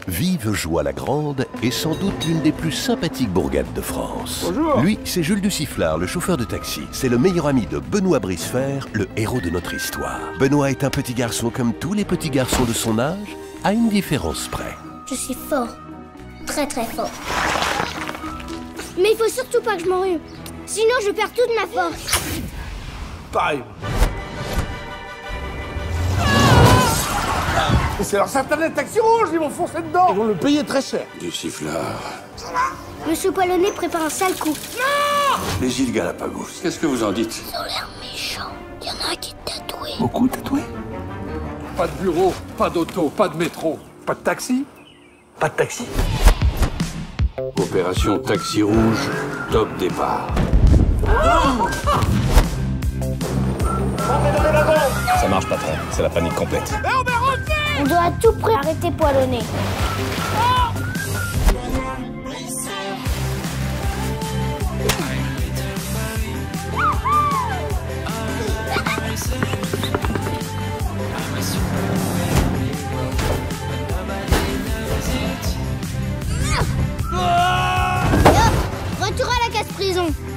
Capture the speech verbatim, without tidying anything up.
Vive Joie-la-Grande est sans doute l'une des plus sympathiques bourgades de France. Bonjour. Lui, c'est Jules Duciflard, le chauffeur de taxi. C'est le meilleur ami de Benoît Brisefer, le héros de notre histoire. Benoît est un petit garçon comme tous les petits garçons de son âge, à une différence près. Je suis fort. Très très fort. Mais il faut surtout pas que je m'enrhume. Sinon je perds toute ma force. Pareil. C'est leur satané de taxi rouge, ils vont foncer dedans. Ils vont le payer très cher. Duciflard. Monsieur Poilonnet prépare un sale coup. Non! Les îles Galapagos. Qu'est-ce que vous en dites? Ils ont l'air méchants. Il y en a un qui est tatoué. Beaucoup tatoués. Pas de bureau, pas d'auto, pas de métro, pas de taxi. Pas de taxi. Opération Taxi Rouge, top départ. Ça marche, patron. C'est la panique complète. On doit à tout prix arrêter Poilonnet. Retour à la casse-prison.